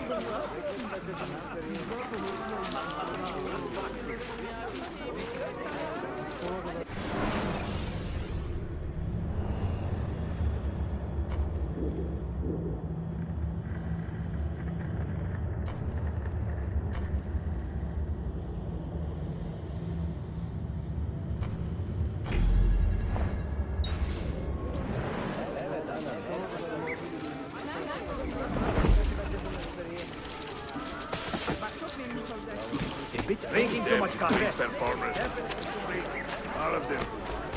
Drinking too much coffee. Performers. All of them.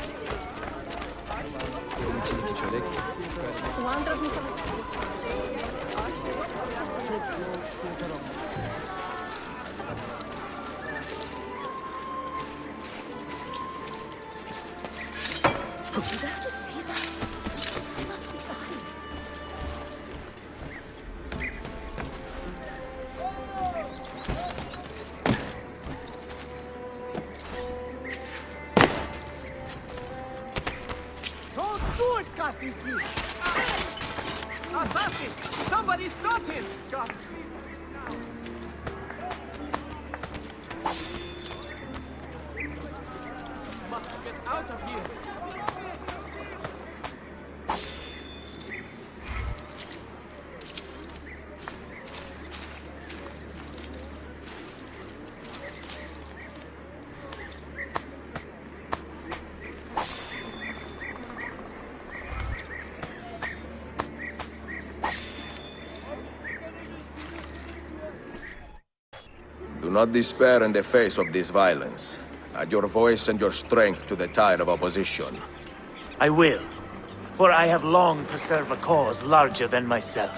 Did I just see that? It must be fine. Don't do it, Captain! Assassin! Somebody stop him! God. Must get out of here! Do not despair in the face of this violence. Add your voice and your strength to the tide of opposition. I will, for I have longed to serve a cause larger than myself.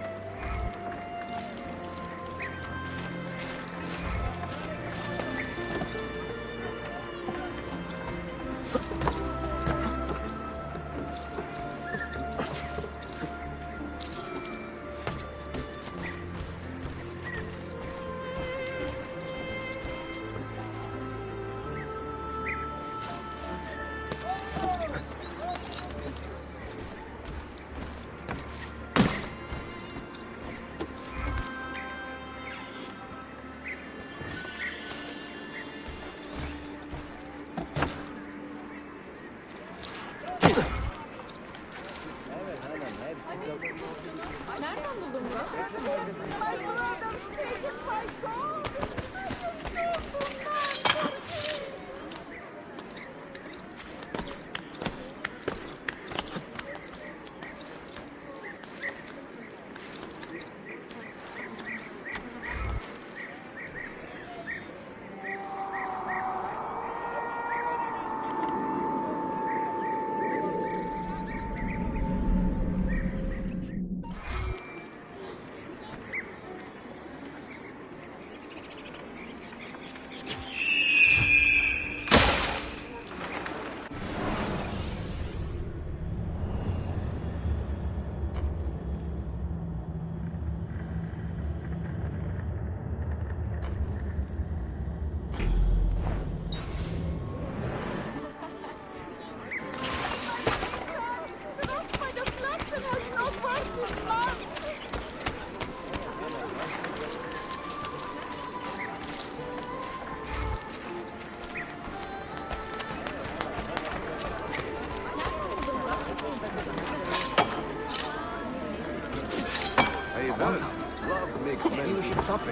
Love makes men happy.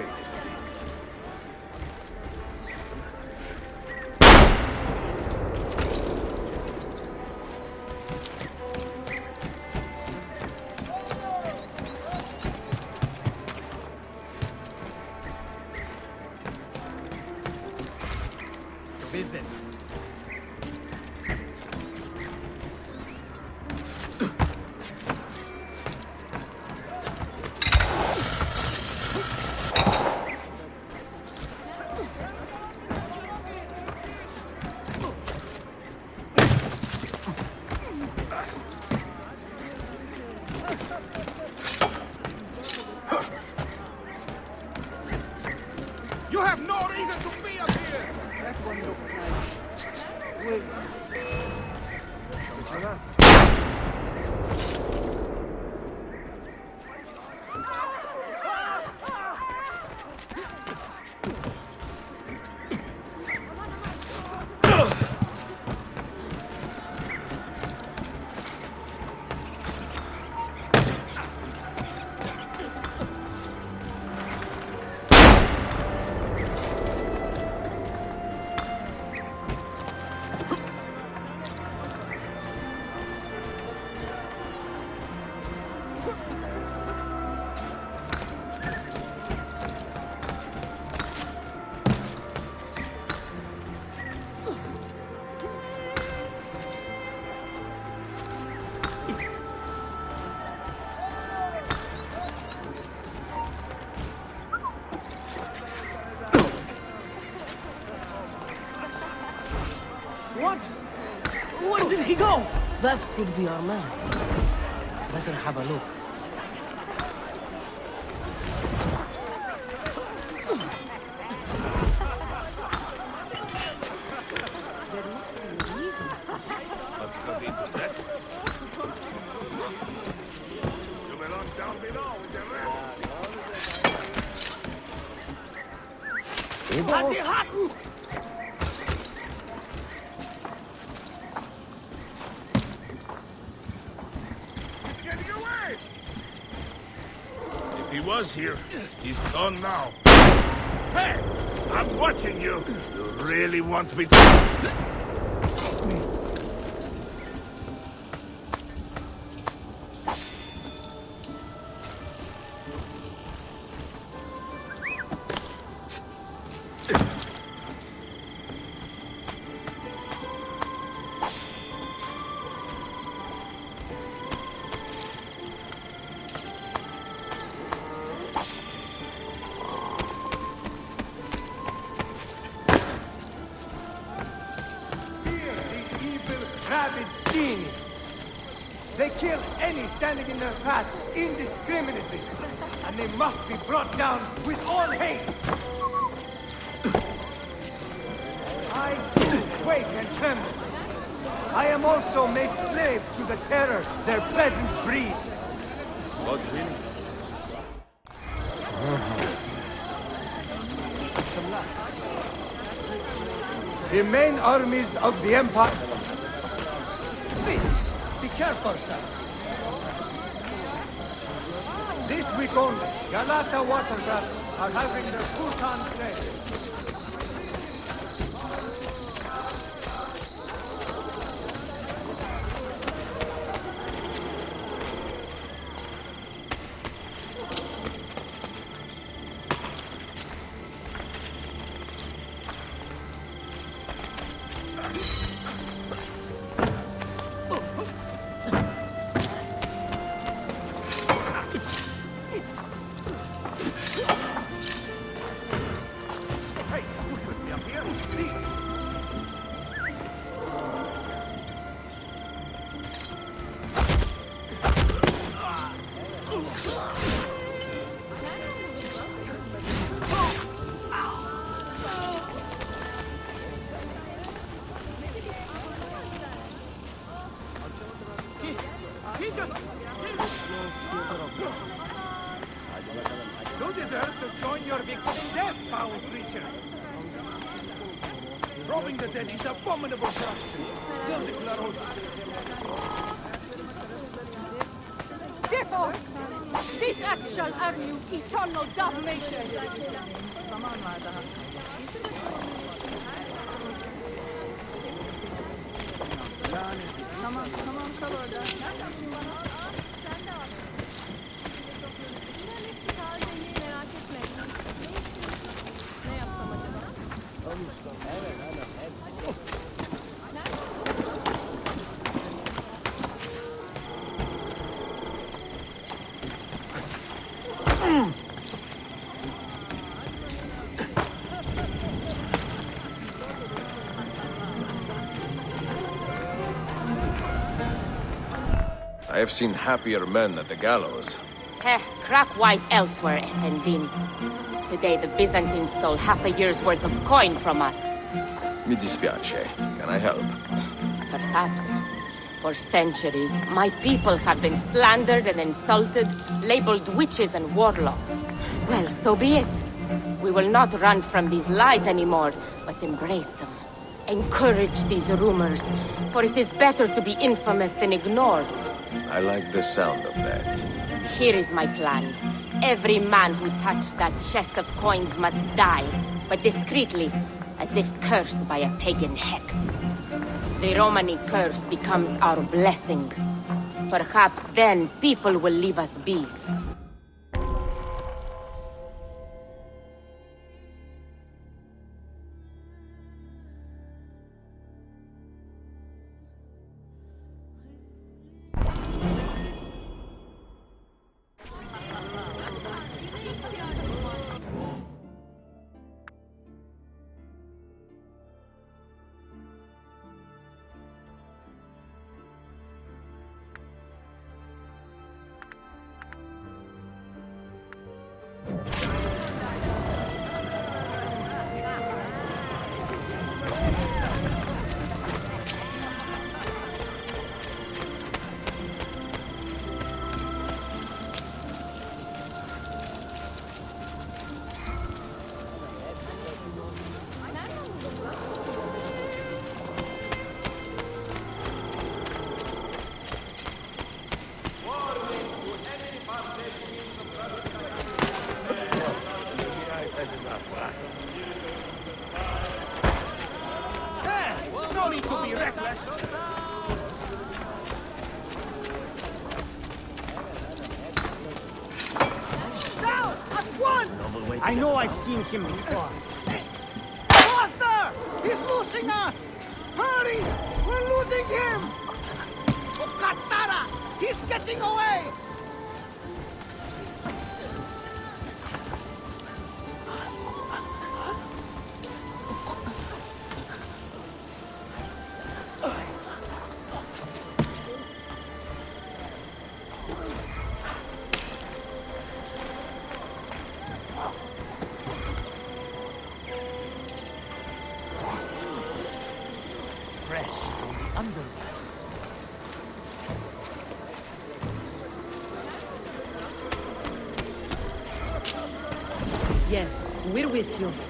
Business. You have no reason to be up here! That one looks like... Wait. go! That could be our man. Better have a look. There must be a reason. You belong down below with the rest. Getting away! If he was here, he's gone now. Hey! I'm watching you! You really want me to... They kill any standing in their path indiscriminately, and they must be brought down with all haste. I too quake and tremble. I am also made slave to the terror their presence breed. What, really? The main armies of the Empire... Please, be careful, sir. This week only, Galata watercraft are having their Sultan sale. He just... You deserve to join your victim's death, foul creature. Robbing the dead is abominable justice. Kill the Claros. Therefore, this act shall earn you eternal damnation. Tamam kal orada. Merak etmeyin. Ne yapsam acaba? I have seen happier men at the gallows. Crack-wise elsewhere, Effendim. Today the Byzantines stole half a year's worth of coin from us. Mi dispiace. Can I help? Perhaps. For centuries, my people have been slandered and insulted, labeled witches and warlocks. Well, so be it. We will not run from these lies anymore, but embrace them. Encourage these rumors, for it is better to be infamous than ignored. I like the sound of that. Here is my plan. Every man who touched that chest of coins must die, but discreetly, as if cursed by a pagan hex. The Romani curse becomes our blessing. Perhaps then people will leave us be. I know I've seen him before. Master! He's losing us! Hurry! We're losing him! Katara! He's getting away! Yes, we're with you.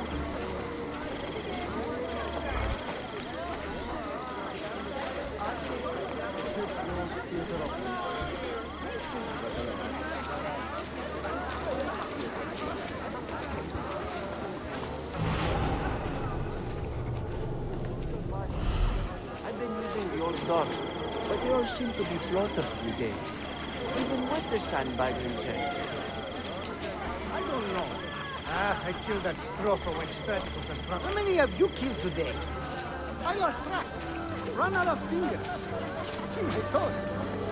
I've been using the old dogs, but they all seem to be floaters these days. Even with the sandbags in check. I don't know. I killed that Stropher when Stretch was in front. How many have you killed today? I lost track. Run out of fingers. Seems a toast.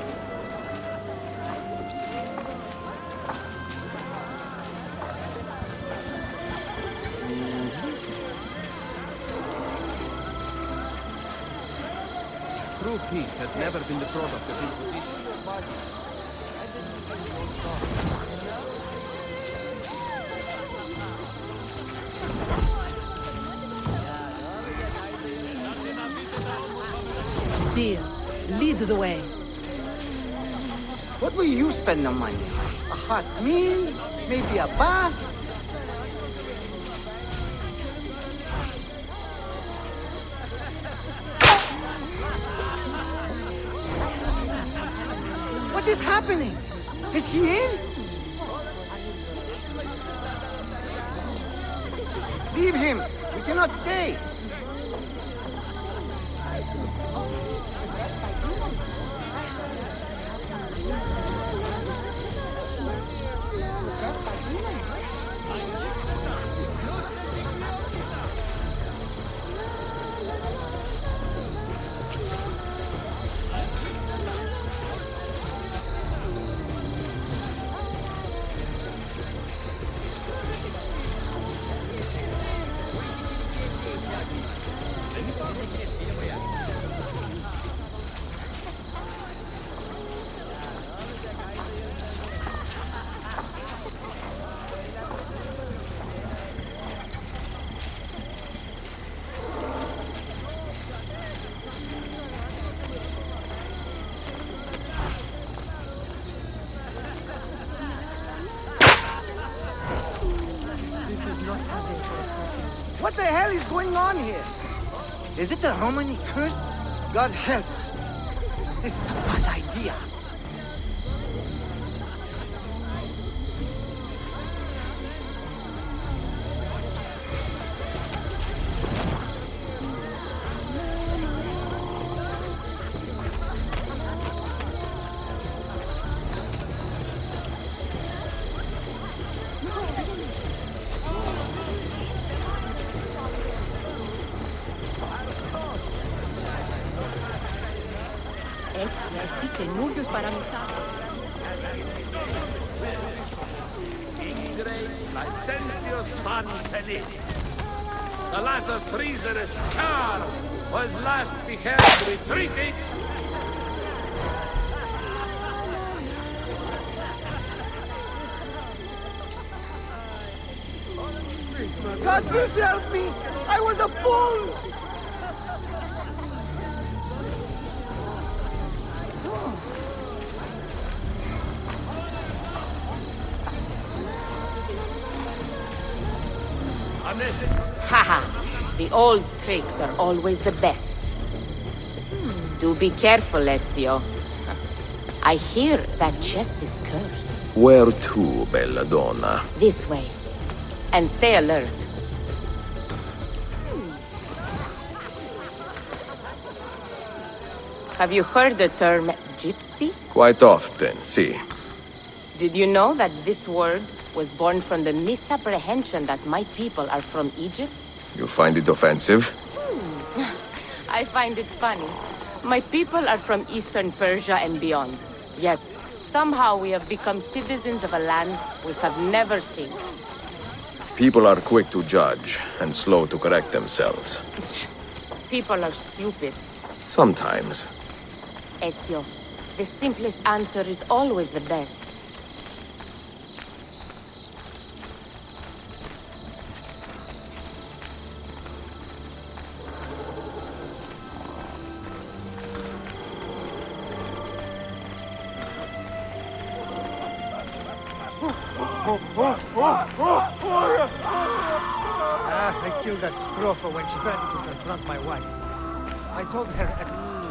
True peace has never been the product of imposition. Dear, lead the way. What will you spend the money on? A hot meal? Maybe a bath? What is happening? Is he ill? Leave him. We cannot stay. What the hell is going on here? Is it the Romani curse? God help us. This is a bad idea. Licentious Mancelli. The latter treasonous car was last beheld retreating. God preserve me! I was a fool! Haha, the old tricks are always the best. Do be careful, Ezio. I hear that chest is cursed. Where to, bella donna? This way. And stay alert. Have you heard the term gypsy? Quite often, see. Did you know that this word was born from the misapprehension that my people are from Egypt? You find it offensive? I find it funny. My people are from Eastern Persia and beyond. Yet, somehow we have become citizens of a land we have never seen. People are quick to judge and slow to correct themselves. People are stupid. Sometimes. Ezio, the simplest answer is always the best. I killed that scroffer when she threatened to confront my wife. I told her at...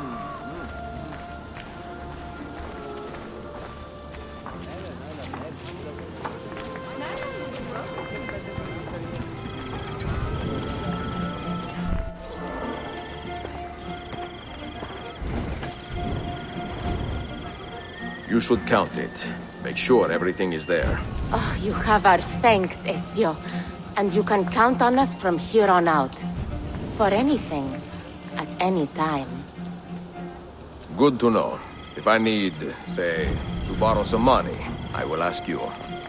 You should count it. Make sure everything is there. Oh, you have our thanks, Ezio. And you can count on us from here on out. For anything, at any time. Good to know. If I need, say, to borrow some money, I will ask you.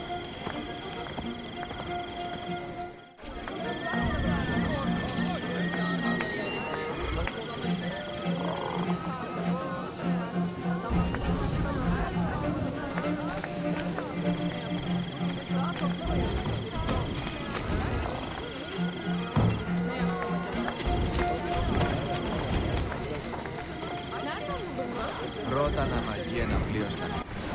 Πρώτα να μαγεί ένα πλοίο στα...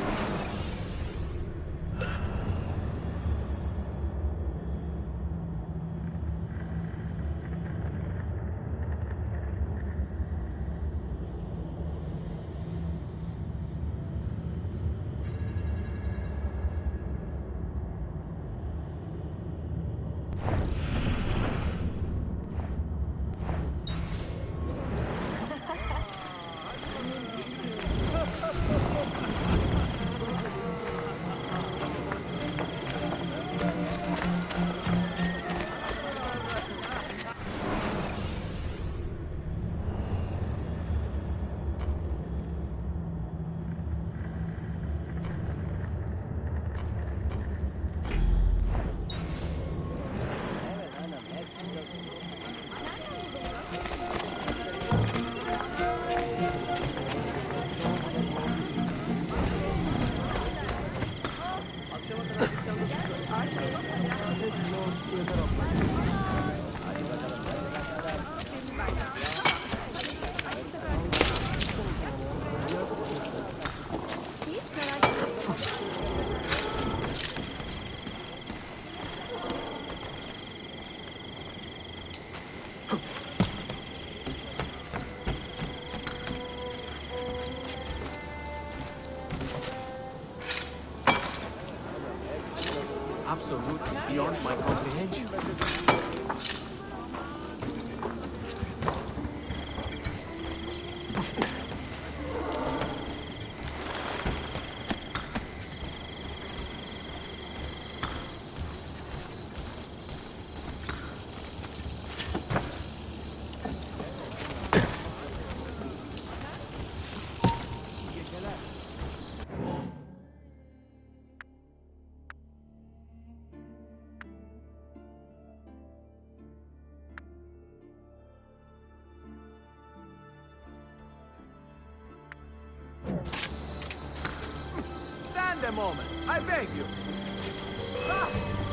Absolutely beyond my comprehension. Stand a moment, I beg you. God,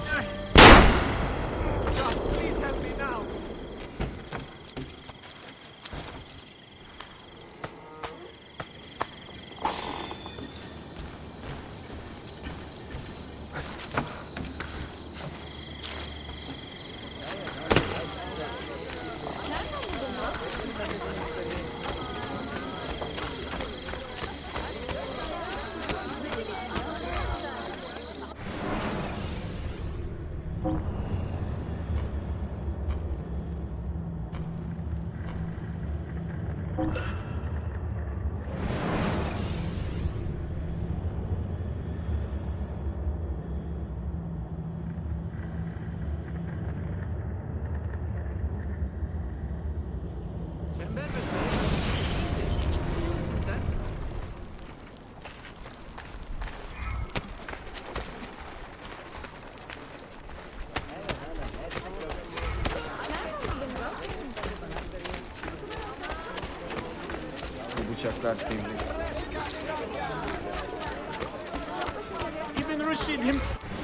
please help me now. disgustingly. Ibn Rashid him.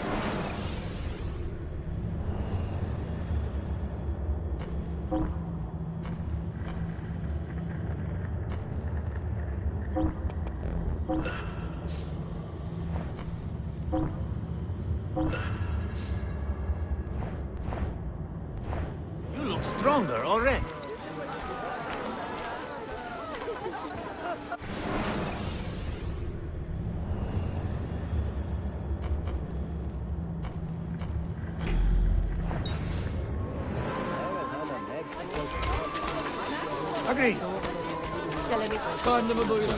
You look stronger already. Agreed. Karnımı doyurun.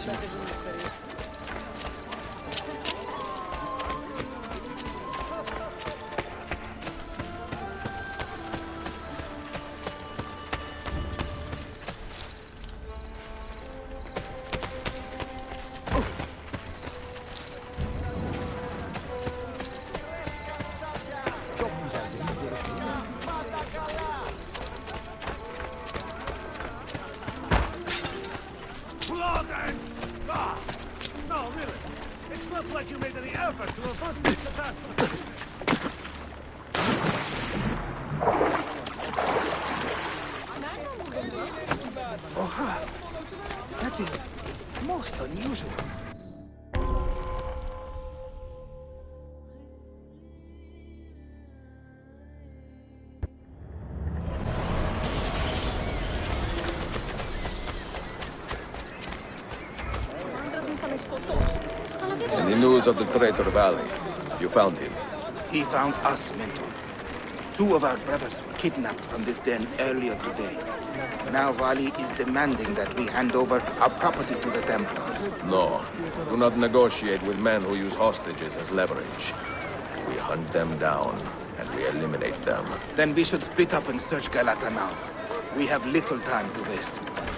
Blood and... Ah! No, really. It's not like you made any effort to avert this catastrophe. Oha! That is most unusual. Any news of the Traitor Valley? You found him? He found us, Mentor. 2 of our brothers were kidnapped from this den earlier today. Now Wali is demanding that we hand over our property to the Templars. No. Do not negotiate with men who use hostages as leverage. We hunt them down, and we eliminate them. Then we should split up and search Galata now. We have little time to waste.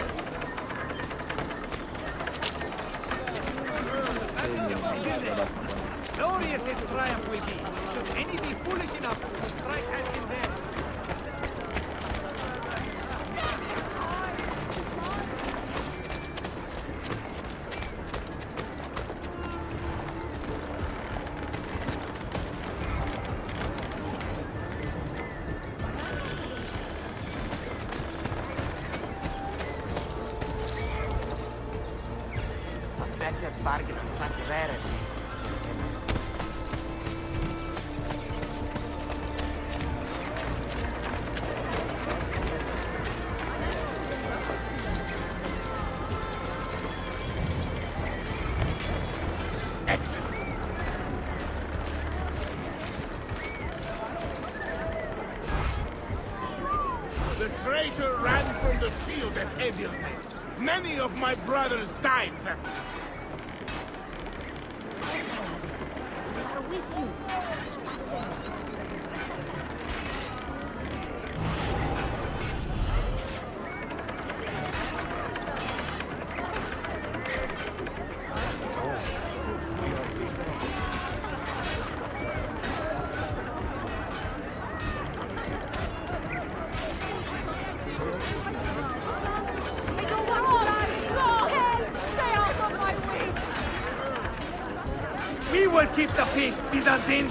Glorious his triumph will be, should any be foolish enough to strike at him there. A better bargain on such rarity. Excellent. The traitor ran from the field at Evilne. Many of my brothers died that We will keep the peace, Byzantine!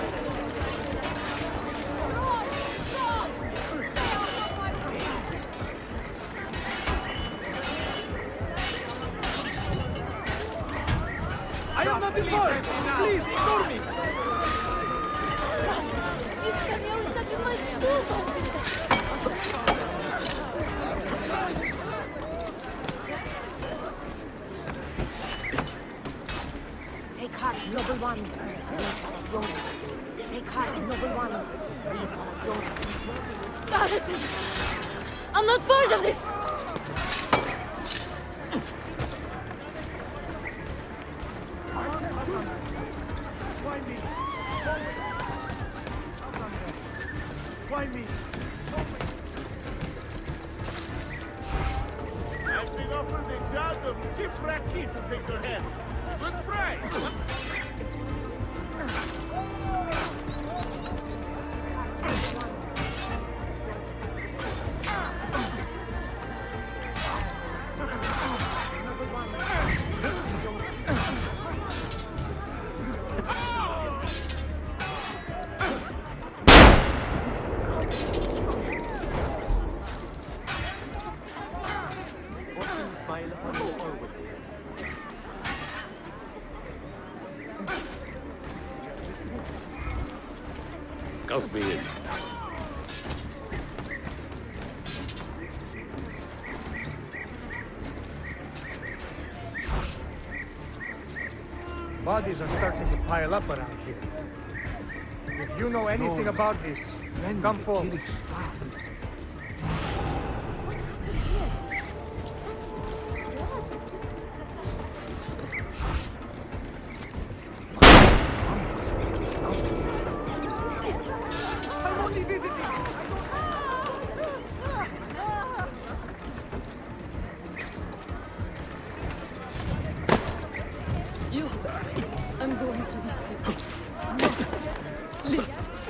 I am not involved! Please, ignore me! Take heart, noble one. Take heart, noble one. Jonathan! I'm not part of this! Why me? I've been offered the job of Chief Raki to take your head. Good price! Count me in. Bodies are starting to pile up around here. If you know anything about this, come forward. I'm going to be sick. Must live.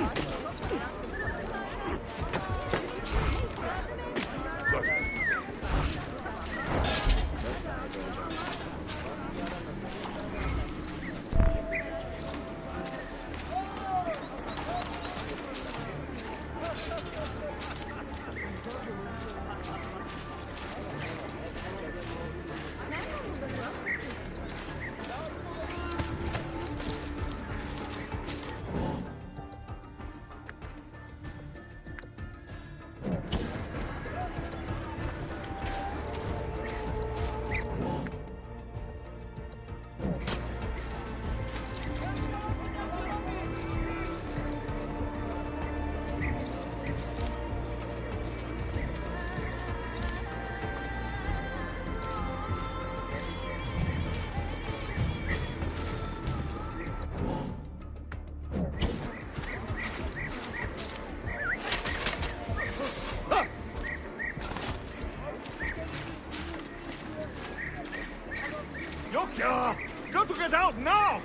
Got to get out now!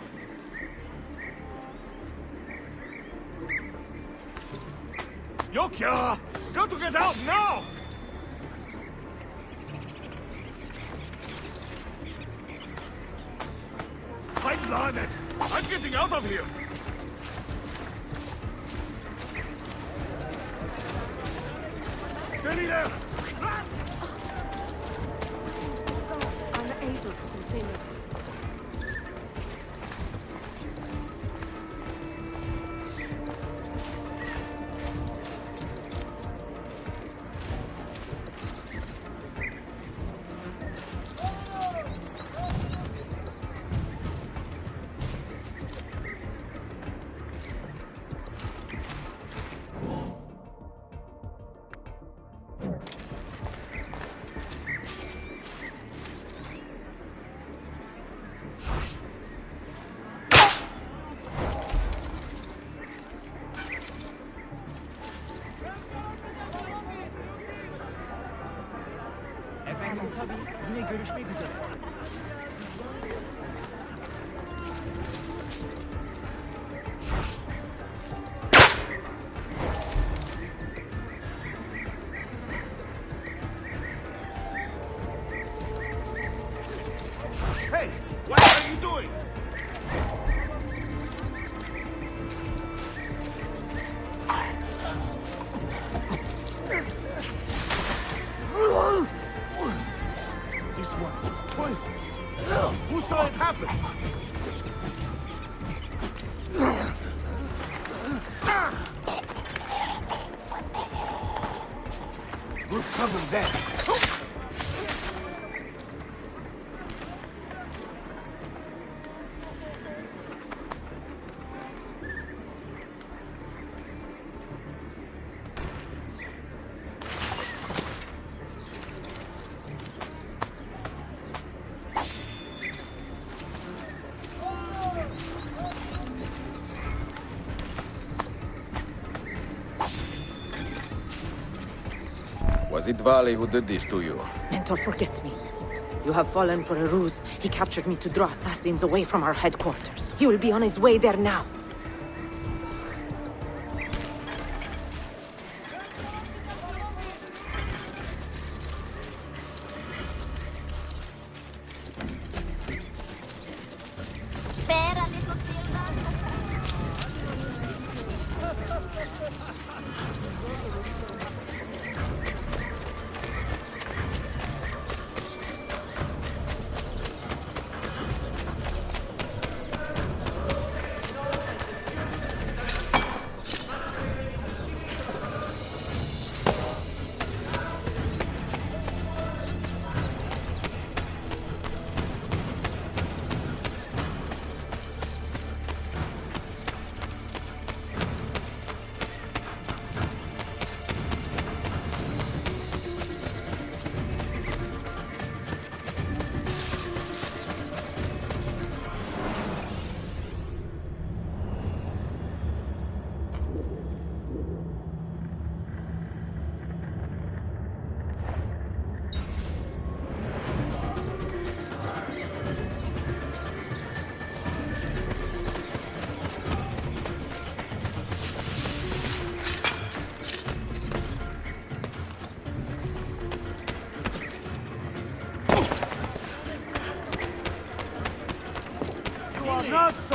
Yokia! Got to get out now! I'm it! I'm getting out of here! Steady there! Unable to continue. Efendim tabii. Yine görüşmek üzere. Hey! What are you doing? This one. What is it? Who saw it happen? We'll cover that. Was it Vali who did this to you? Mentor, forget me. You have fallen for a ruse. He captured me to draw assassins away from our headquarters. He will be on his way there now.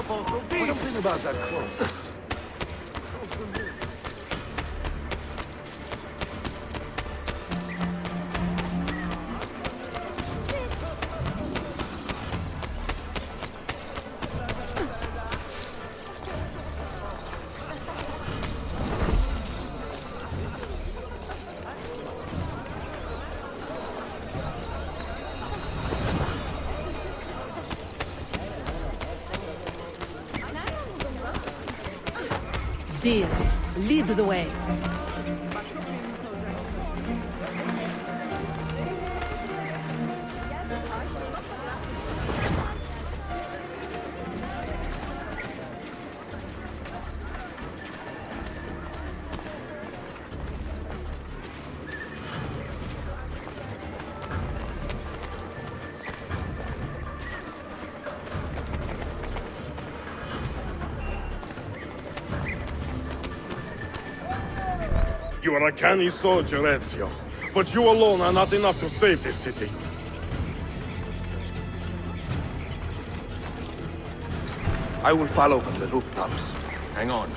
beautiful to be. Something about that cloak. Deal. Lead the way. You are a canny soldier, Ezio. But you alone are not enough to save this city. I will follow from the rooftops. Hang on.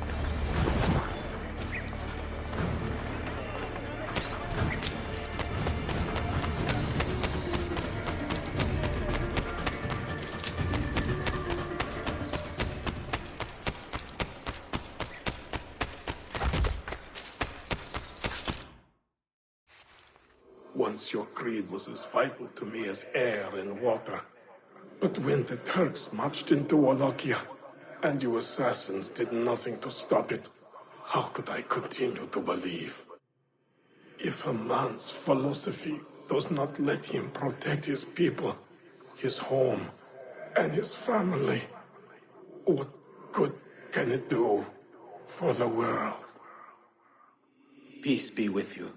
Once your creed was as vital to me as air and water. But when the Turks marched into Wallachia, and you assassins did nothing to stop it, how could I continue to believe? If a man's philosophy does not let him protect his people, his home, and his family, what good can it do for the world? Peace be with you.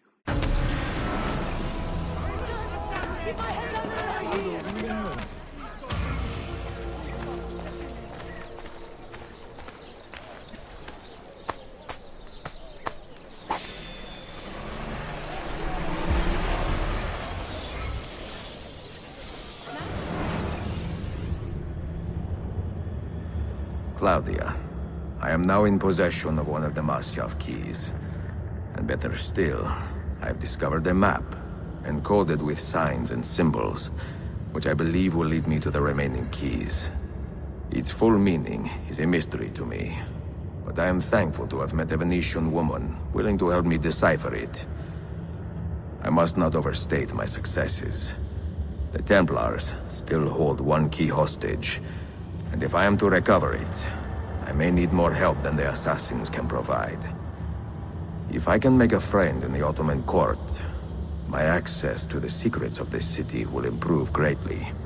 Claudia, I am now in possession of one of the Masyav keys. And better still, I've discovered a map, encoded with signs and symbols, which I believe will lead me to the remaining keys. Its full meaning is a mystery to me, but I am thankful to have met a Venetian woman willing to help me decipher it. I must not overstate my successes. The Templars still hold one key hostage, and if I am to recover it, I may need more help than the assassins can provide. If I can make a friend in the Ottoman court, my access to the secrets of this city will improve greatly.